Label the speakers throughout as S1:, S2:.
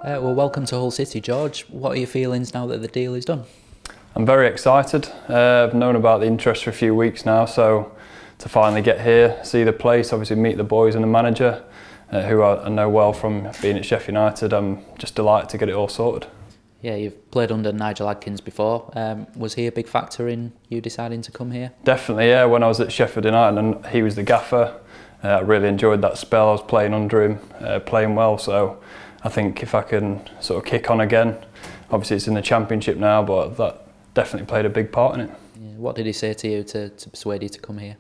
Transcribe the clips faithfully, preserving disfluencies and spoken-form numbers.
S1: Uh, well, welcome to Hull City, George. What are your feelings now that the deal is done?
S2: I'm very excited. Uh, I've known about the interest for a few weeks now, so to finally get here, see the place, obviously meet the boys and the manager, uh, who I, I know well from being at Sheffield United, I'm just delighted to get it all sorted.
S1: Yeah, you've played under Nigel Adkins before. Um, was he a big factor in you deciding to come here?
S2: Definitely, yeah. When I was at Sheffield United and he was the gaffer, uh, I really enjoyed that spell. I was playing under him, uh, playing well, so I think if I can sort of kick on again, obviously it's in the Championship now, but that definitely played a big part in it.
S1: Yeah, what did he say to you to, to persuade you to come here?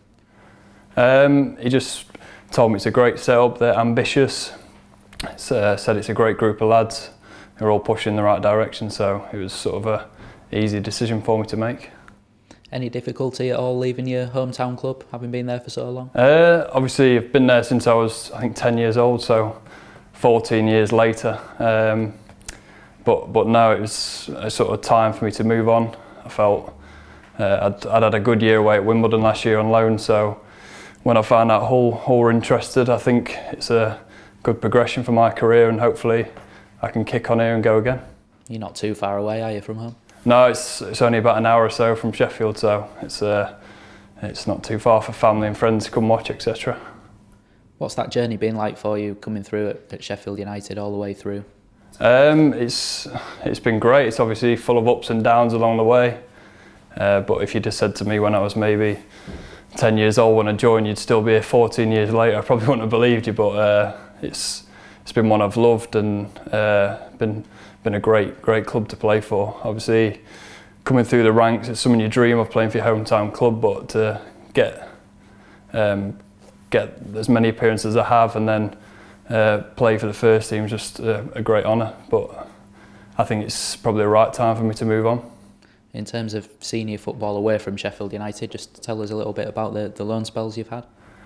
S2: Um, he just told me it's a great setup, they're ambitious, it's, uh, said it's a great group of lads, they're all pushing in the right direction, so it was sort of a easy decision for me to make.
S1: Any difficulty at all leaving your hometown club, having been there for so long? Uh,
S2: obviously I've been there since I was, I think, ten years old, so fourteen years later. Um, but but now it was a sort of time for me to move on. I felt uh, I'd, I'd had a good year away at Wimbledon last year on loan, so when I found out Hull, Hull were interested, I think it's a good progression for my career, and hopefully I can kick on here and go again.
S1: You're not too far away, are you, from home?
S2: No, it's it's only about an hour or so from Sheffield, so it's uh, it's not too far for family and friends to come watch, et cetera.
S1: What's that journey been like for you, coming through at, at Sheffield United all the way through?
S2: Um, it's it's been great. It's obviously full of ups and downs along the way. Uh, but if you just said to me when I was maybe ten years old when I joined, you'd still be here fourteen years later, I probably wouldn't have believed you. But uh, it's it's been one I've loved, and uh, been been a great great club to play for. Obviously, coming through the ranks, it's something you dream of, playing for your hometown club. But to get um, get as many appearances as I have, and then uh, play for the first team is just a, a great honour. But I think it's probably the right time for me to move on.
S1: In terms of senior football away from Sheffield United, just tell us a little bit about the, the loan spells you've had.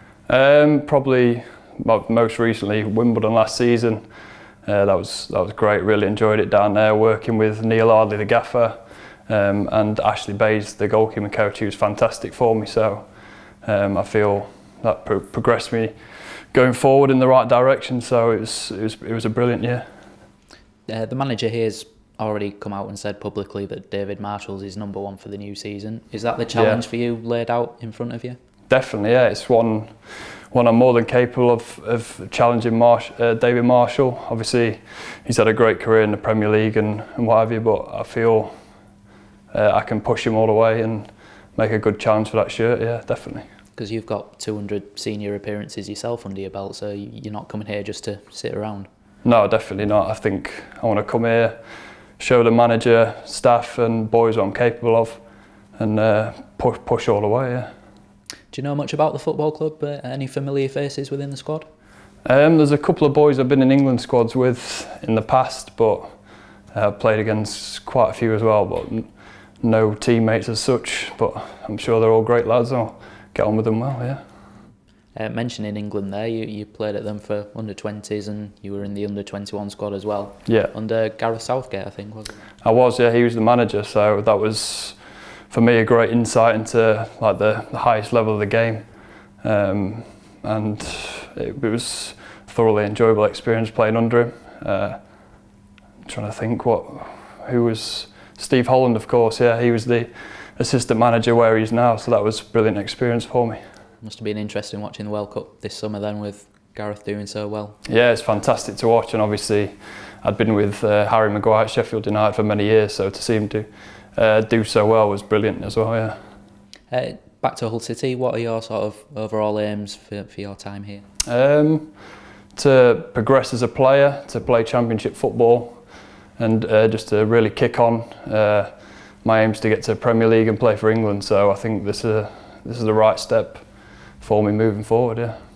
S2: Um, probably most recently Wimbledon last season. Uh, that was that was great. Really enjoyed it down there, working with Neil Ardley, the gaffer, um, and Ashley Bays, the goalkeeper coach. He was fantastic for me. So um, I feel that pro progressed me going forward in the right direction. So it was it was it was a brilliant year.
S1: Uh, the manager here's already come out and said publicly that David Marshall's his number one for the new season. Is that the challenge yeah. for you laid out in front of you? Definitely,
S2: yeah. It's one one I'm more than capable of, of challenging Marsh, uh, David Marshall. Obviously, he's had a great career in the Premier League and, and what have you, but I feel uh, I can push him all the way and make a good challenge for that shirt, yeah, definitely.
S1: Because you've got two hundred senior appearances yourself under your belt, so you're not coming here just to sit around?
S2: No, definitely not. I think I want to come here, show the manager, staff and boys what I'm capable of, and uh, push, push all the way, yeah.
S1: Do you know much about the football club? Uh, any familiar faces within the squad?
S2: Um, there's a couple of boys I've been in England squads with in the past, but uh, I've played against quite a few as well, but no teammates as such, but I'm sure they're all great lads. I'll get on with them well, yeah.
S1: Uh, mentioning England there, you, you played at them for under twenties and you were in the under twenty-one squad as well.
S2: Yeah.
S1: Under Gareth Southgate, I think, wasn't it?
S2: I was, yeah. He was the manager, so that was, for me, a great insight into like the, the highest level of the game. Um, and it, it was a thoroughly enjoyable experience playing under him. Uh, I'm trying to think what, who was, Steve Holland, of course, yeah. He was the assistant manager where he is now, so that was a brilliant experience for me.
S1: Must have been interesting watching the World Cup this summer then, with Gareth doing so well.
S2: Yeah, it's fantastic to watch, and obviously I'd been with uh, Harry Maguire at Sheffield United for many years, so to see him do uh, do so well was brilliant as well, yeah.
S1: Uh, back to Hull City, what are your sort of overall aims for, for your time here?
S2: Um, to progress as a player, to play Championship football, and uh, just to really kick on. Uh, my aim is to get to Premier League and play for England, so I think this is, a, this is the right step for me moving forward, yeah.